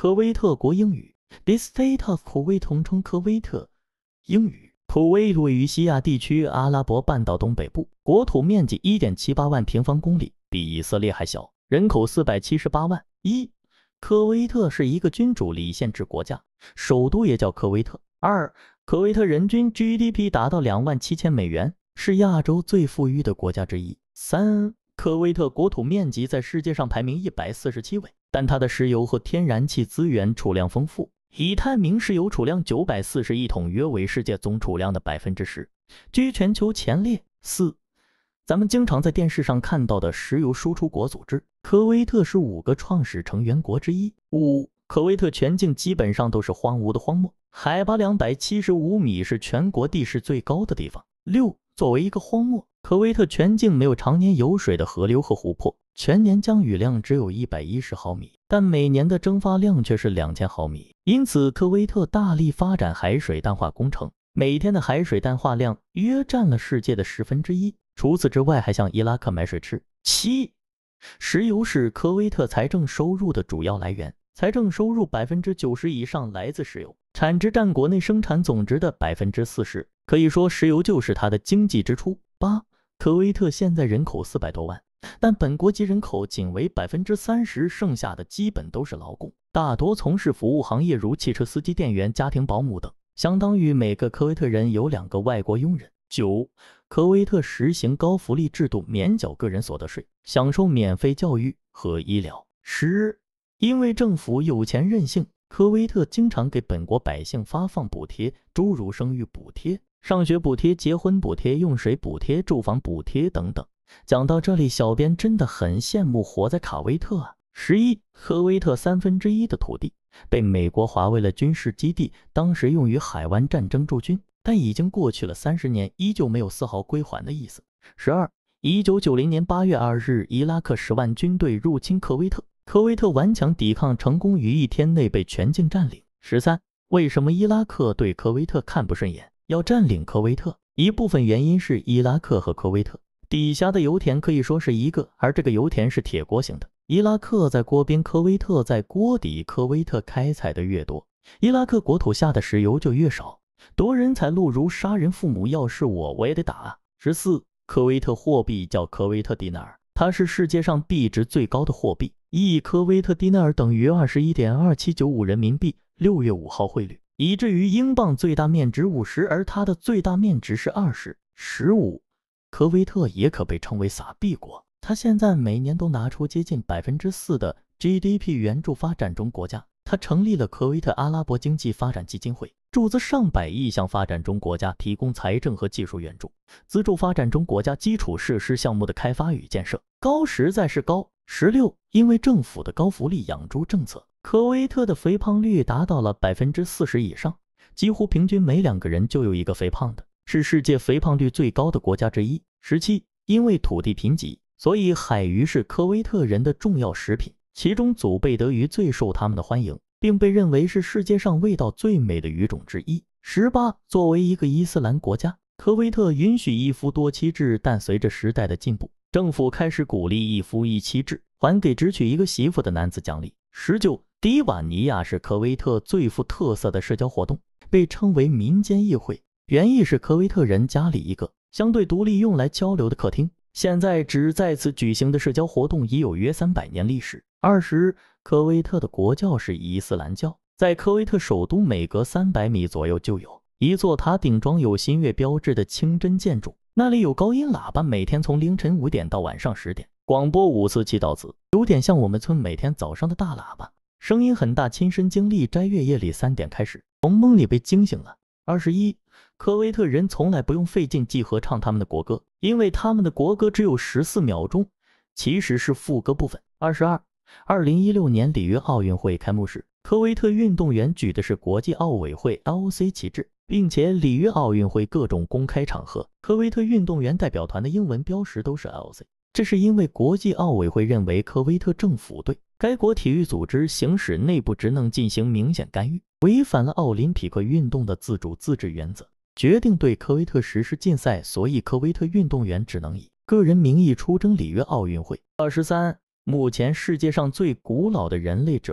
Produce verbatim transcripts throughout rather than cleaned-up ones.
科威特国英语 The State of Kuwait 统称科威特英语。库威特位于西亚地区阿拉伯半岛东北部，国土面积 一点七八万平方公里，比以色列还小，人口四百七十八万。一、科威特是一个君主立宪制国家，首都也叫科威特。二、科威特人均 G D P 达到两万七千美元，是亚洲最富裕的国家之一。三、科威特国土面积在世界上排名一百四十七位，但它的石油和天然气资源储量丰富，已探明石油储量九百四十亿桶，约为世界总储量的 百分之十， 居全球前列。四、咱们经常在电视上看到的石油输出国组织，科威特是五个创始成员国之一。五、科威特全境基本上都是荒芜的荒漠，海拔两百七十五米，是全国地势最高的地方。六、作为一个荒漠，科威特全境没有常年有水的河流和湖泊，全年降雨量只有一百一十毫米，但每年的蒸发量却是两千毫米。因此，科威特大力发展海水淡化工程，每天的海水淡化量约占了世界的十分之一。除此之外，还向伊拉克买水吃。七、石油是科威特财政收入的主要来源，财政收入 百分之九十 以上来自石油，产值占国内生产总值的 百分之四十， 可以说石油就是它的经济支出。八、科威特现在人口四百多万，但本国籍人口仅为 百分之三十， 剩下的基本都是劳工，大多从事服务行业，如汽车司机、店员、家庭保姆等，相当于每个科威特人有两个外国佣人。九、科威特实行高福利制度，免缴个人所得税，享受免费教育和医疗。十、因为政府有钱任性，科威特经常给本国百姓发放补贴，诸如生育补贴、上学补贴、结婚补贴、用水补贴、住房补贴等等。讲到这里，小编真的很羡慕活在卡威特啊。十一、科威特三分之一的土地被美国划为了军事基地，当时用于海湾战争驻军，但已经过去了三十年，依旧没有丝毫归还的意思。十二、一九九零年八月二日，伊拉克十万军队入侵科威特，科威特顽强抵抗成功，于一天内被全境占领。十三、为什么伊拉克对科威特看不顺眼，要占领科威特？一部分原因是伊拉克和科威特底下的油田可以说是一个，而这个油田是铁锅型的。伊拉克在锅边，科威特在锅底，科威特开采的越多，伊拉克国土下的石油就越少。夺人财路如杀人父母，要是我我也得打啊。十四、科威特货币叫科威特迪纳尔，它是世界上币值最高的货币，一科威特迪纳尔等于 二十一点二七九五 人民币，六月五号汇率，以至于英镑最大面值五十，而它的最大面值是二十。十五、科威特也可被称为撒币国，它现在每年都拿出接近 百分之四 的 G D P 援助发展中国家。它成立了科威特阿拉伯经济发展基金会，注资上百亿向发展中国家提供财政和技术援助，资助发展中国家基础设施项目的开发与建设，高实在是高。十六、因为政府的高福利养猪政策，科威特的肥胖率达到了 百分之四十 以上，几乎平均每两个人就有一个肥胖的，是世界肥胖率最高的国家之一。十七、因为土地贫瘠，所以海鱼是科威特人的重要食品，其中祖贝德鱼最受他们的欢迎，并被认为是世界上味道最美的鱼种之一。十八、作为一个伊斯兰国家，科威特允许一夫多妻制，但随着时代的进步，政府开始鼓励一夫一妻制，还给只娶一个媳妇的男子奖励。十九、迪瓦尼亚是科威特最富特色的社交活动，被称为民间议会，原意是科威特人家里一个相对独立用来交流的客厅，现在只在此举行的社交活动已有约三百年历史。二十、科威特的国教是伊斯兰教，在科威特首都每隔三百米左右就有一座塔顶装有新月标志的清真建筑，那里有高音喇叭，每天从凌晨五点到晚上十点广播五次祈祷词，有点像我们村每天早上的大喇叭，声音很大。亲身经历，斋月夜里三点开始，从梦里被惊醒了。二十一、科威特人从来不用费劲记合唱他们的国歌，因为他们的国歌只有十四秒钟，其实是副歌部分。二十二、二零一六年里约奥运会开幕式，科威特运动员举的是国际奥委会 L O C 旗帜，并且里约奥运会各种公开场合，科威特运动员代表团的英文标识都是 L O C。这是因为国际奥委会认为科威特政府对该国体育组织行使内部职能进行明显干预，违反了奥林匹克运动的自主自治原则，决定对科威特实施禁赛，所以科威特运动员只能以个人名义出征里约奥运会。二十三、目前世界上最古老的人类指纹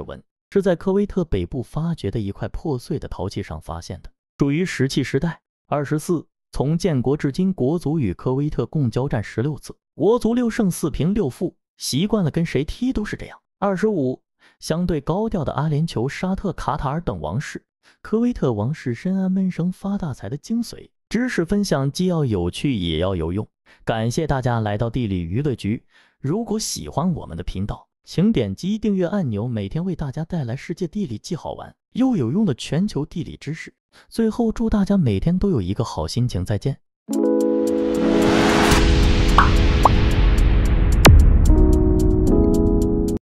是在科威特北部发掘的一块破碎的陶器上发现的，属于石器时代。二十四，从建国至今，国足与科威特共交战十六次，国足六胜四平六负，习惯了跟谁踢都是这样。二十五，相对高调的阿联酋、沙特、卡塔尔等王室，科威特王室深谙闷声发大财的精髓，知识分享既要有趣也要有用。感谢大家来到地理娱乐局，如果喜欢我们的频道，请点击订阅按钮，每天为大家带来世界地理既好玩又有用的全球地理知识。最后祝大家每天都有一个好心情，再见。